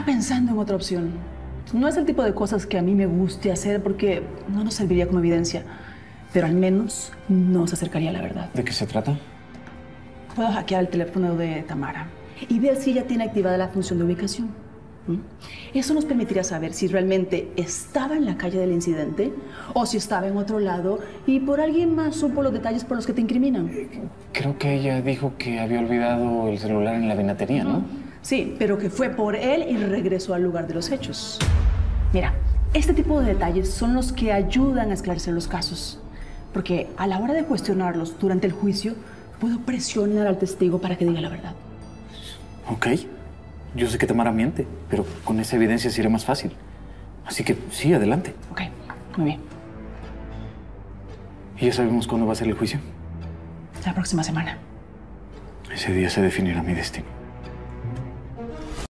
pensando en otra opción. No es el tipo de cosas que a mí me guste hacer porque no nos serviría como evidencia, pero al menos nos acercaría a la verdad. ¿De qué se trata? Puedo hackear el teléfono de Tamara y ver si ella tiene activada la función de ubicación. Eso nos permitiría saber si realmente estaba en la calle del incidente o si estaba en otro lado y por alguien más supo los detalles por los que te incriminan. Creo que ella dijo que había olvidado el celular en la vinatería, ¿no? Sí, pero que fue por él y regresó al lugar de los hechos. Mira, este tipo de detalles son los que ayudan a esclarecer los casos. Porque a la hora de cuestionarlos durante el juicio, puedo presionar al testigo para que diga la verdad. Ok. Yo sé que Tamara miente, pero con esa evidencia sería más fácil. Así que sí, adelante. Ok, muy bien. ¿Y ya sabemos cuándo va a ser el juicio? La próxima semana. Ese día se definirá mi destino.